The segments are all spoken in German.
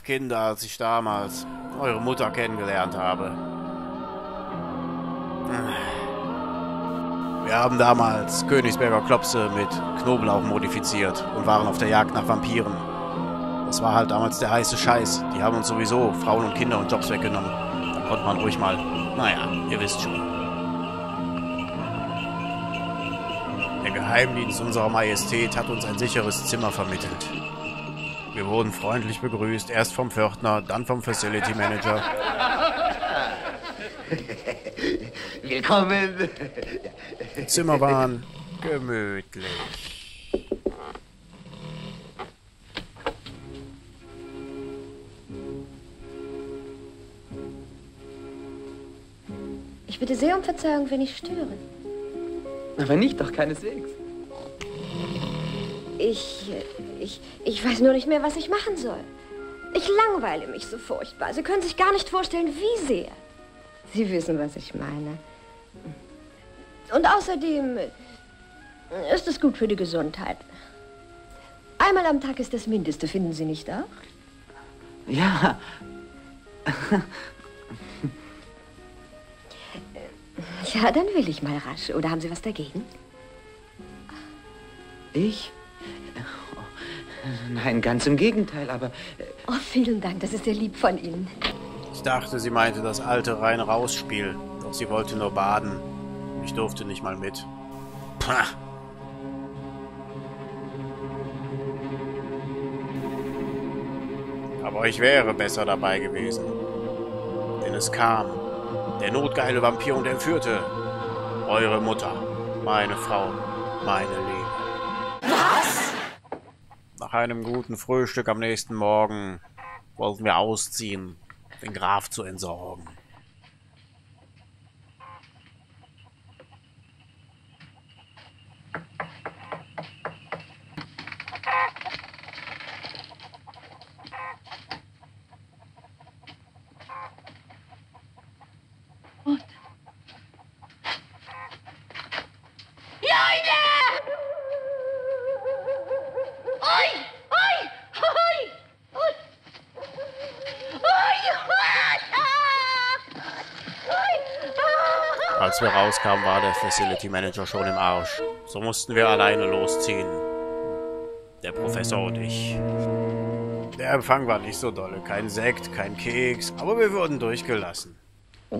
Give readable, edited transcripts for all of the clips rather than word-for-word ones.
Kinder, als ich damals eure Mutter kennengelernt habe. Wir haben damals Königsberger Klopse mit Knoblauch modifiziert und waren auf der Jagd nach Vampiren. Das war halt damals der heiße Scheiß. Die haben uns sowieso Frauen und Kinder und Jobs weggenommen. Da konnte man ruhig mal, naja, ihr wisst schon. Der Geheimdienst unserer Majestät hat uns ein sicheres Zimmer vermittelt. Wir wurden freundlich begrüßt, erst vom Pförtner, dann vom Facility Manager. Willkommen. Die Zimmer waren gemütlich. Ich bitte sehr um Verzeihung, wenn ich störe. Aber nicht, doch keineswegs. Ich weiß nur nicht mehr, was ich machen soll. Ich langweile mich so furchtbar. Sie können sich gar nicht vorstellen, wie sehr. Sie wissen, was ich meine. Und außerdem ist es gut für die Gesundheit. Einmal am Tag ist das Mindeste, finden Sie nicht auch? Ja. Ja, dann will ich mal rasch. Oder haben Sie was dagegen? Ich? Nein, ganz im Gegenteil, aber... Oh, vielen Dank, das ist sehr lieb von Ihnen. Ich dachte, sie meinte das alte Rein-Raus-Spiel. Doch sie wollte nur baden. Ich durfte nicht mal mit. Pah. Aber ich wäre besser dabei gewesen. Denn es kam der notgeile Vampir und entführte eure Mutter, meine Frau, meine Liebe. Was? Nach einem guten Frühstück am nächsten Morgen wollten wir ausziehen, den Graf zu entsorgen. Als wir rauskamen, war der Facility Manager schon im Arsch. So mussten wir alleine losziehen. Der Professor und ich. Der Empfang war nicht so dolle. Kein Sekt, kein Keks, aber wir wurden durchgelassen. Oh.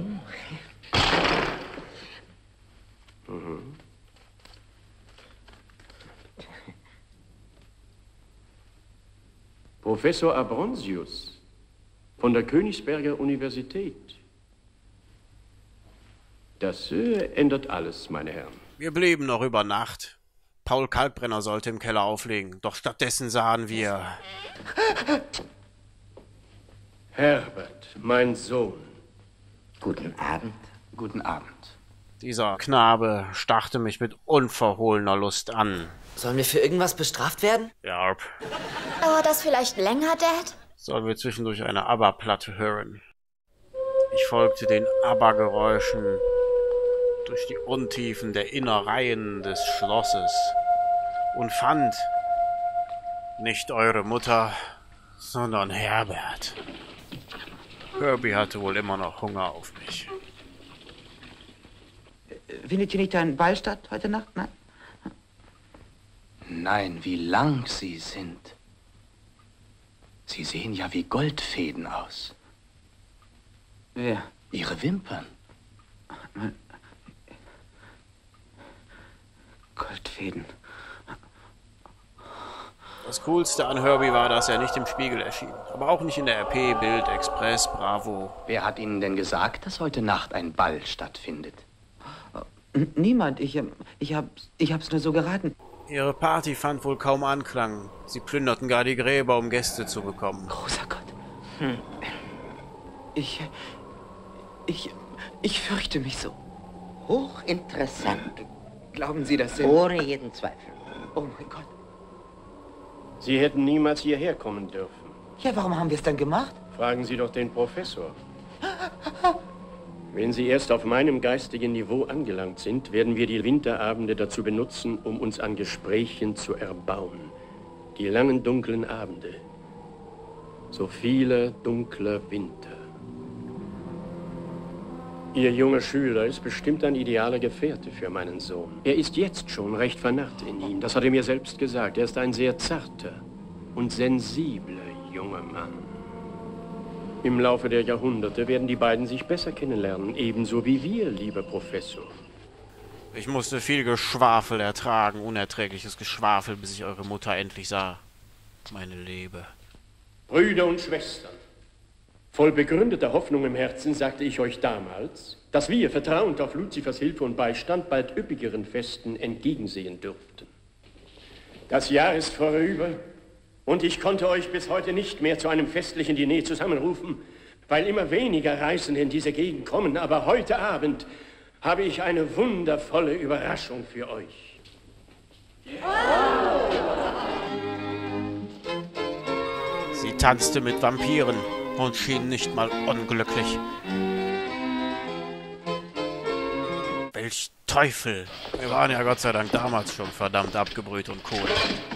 Professor Abronsius von der Königsberger Universität. Das ändert alles, meine Herren. Wir blieben noch über Nacht. Paul Kalkbrenner sollte im Keller auflegen, doch stattdessen sahen wir... Herbert, mein Sohn. Guten Abend. Guten Abend. Dieser Knabe starrte mich mit unverhohlener Lust an. Sollen wir für irgendwas bestraft werden? Jarp. Dauert das vielleicht länger, Dad? Sollen wir zwischendurch eine ABBA-Platte hören? Ich folgte den ABBA-Geräuschen durch die Untiefen der Innereien des Schlosses und fand nicht eure Mutter, sondern Herbert. Herbie hatte wohl immer noch Hunger auf mich. Findet hier nicht ein Ball statt heute Nacht? Nein? Nein, wie lang Sie sind. Sie sehen ja wie Goldfäden aus. Wer? Ihre Wimpern. Goldfäden. Das Coolste an Herbie war, dass er nicht im Spiegel erschien. Aber auch nicht in der RP, Bild, Express, Bravo. Wer hat Ihnen denn gesagt, dass heute Nacht ein Ball stattfindet? Niemand. Ich hab's nur so geraten. Ihre Party fand wohl kaum Anklang. Sie plünderten gar die Gräber, um Gäste zu bekommen. Großer Gott. Ich fürchte mich so. Hochinteressant. Glauben Sie das denn? Ohne jeden Zweifel. Oh mein Gott. Sie hätten niemals hierher kommen dürfen. Ja, warum haben wir es dann gemacht? Fragen Sie doch den Professor. Wenn Sie erst auf meinem geistigen Niveau angelangt sind, werden wir die Winterabende dazu benutzen, um uns an Gesprächen zu erbauen. Die langen, dunklen Abende. So viele dunkle Winter. Ihr junger Schüler ist bestimmt ein idealer Gefährte für meinen Sohn. Er ist jetzt schon recht vernarrt in ihn, das hat er mir selbst gesagt. Er ist ein sehr zarter und sensibler junger Mann. Im Laufe der Jahrhunderte werden die beiden sich besser kennenlernen, ebenso wie wir, lieber Professor. Ich musste viel Geschwafel ertragen, unerträgliches Geschwafel, bis ich eure Mutter endlich sah. Meine Liebe. Brüder und Schwestern, voll begründeter Hoffnung im Herzen sagte ich euch damals, dass wir, vertrauend auf Luzifers Hilfe und Beistand, bald üppigeren Festen entgegensehen dürften. Das Jahr ist vorüber und ich konnte euch bis heute nicht mehr zu einem festlichen Diner zusammenrufen, weil immer weniger Reisende in diese Gegend kommen. Aber heute Abend habe ich eine wundervolle Überraschung für euch. Sie tanzte mit Vampiren und schien nicht mal unglücklich. Welch Teufel! Wir waren ja Gott sei Dank damals schon verdammt abgebrüht und cool.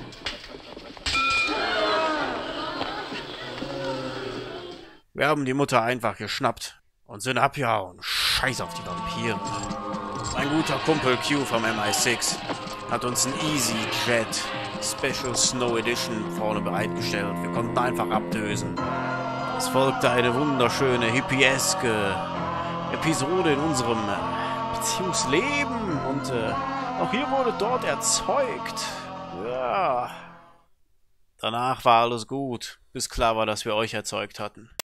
Wir haben die Mutter einfach geschnappt und sind abgehauen. Scheiß auf die Vampire. Mein guter Kumpel Q vom MI6 hat uns ein EasyJet Special Snow Edition vorne bereitgestellt. Wir konnten einfach abdösen. Es folgte eine wunderschöne, hippieske Episode in unserem Beziehungsleben. Und auch hier wurde dort erzeugt. Ja. Danach war alles gut, bis klar war, dass wir euch erzeugt hatten.